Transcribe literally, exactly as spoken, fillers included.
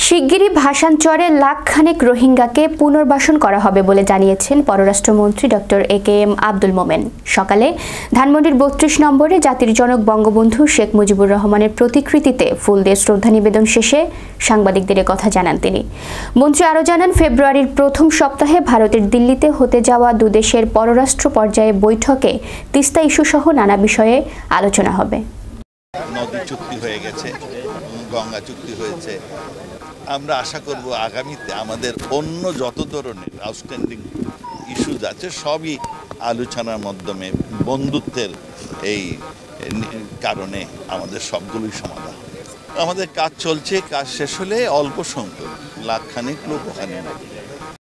শিগগিরই ভাসানচরে লাখখানেক রোহিঙ্গাকে পুনর্বাসন করা হবে বলে জানিয়েছেন পররাষ্ট্রমন্ত্রী doctor A K M Abdul Momen. সকালে ধানমন্ডির বত্রিশ নম্বরে জাতির জনক বঙ্গবন্ধু শেখ মুজিবুর রহমানের প্রতিকৃতিতে ফুল দিয়ে শ্রদ্ধা নিবেদন শেষে সাংবাদিকদের কথা জানান তিনি। মন্ত্রী আরও জানান, ফেব্রুয়ারির প্রথম সপ্তাহে ভারতের দিল্লিতে হতে যাওয়া দুদেশের পররাষ্ট্র পর্যায়ে বৈঠকে তিস্তা ইস্যুসহ নানা বিষয়ে আলোচনা হবে। নদী চুক্তি হয়ে গেছে, গঙ্গা চুক্তি হয়েছে। আমরা আশা করব আগামীতে আমাদের অন্য যত ধরনের আউটস্ট্যান্ডিং ইস্যুজ আছে সবই আলোচনার মাধ্যমে বন্ধুত্বের এই কারণে আমাদের সবগুলোই সমাধান। আমাদের কাজ চলছে, কাজ শেষ হলে অল্প সংখ্যক লাখখানেক লোক ওখানে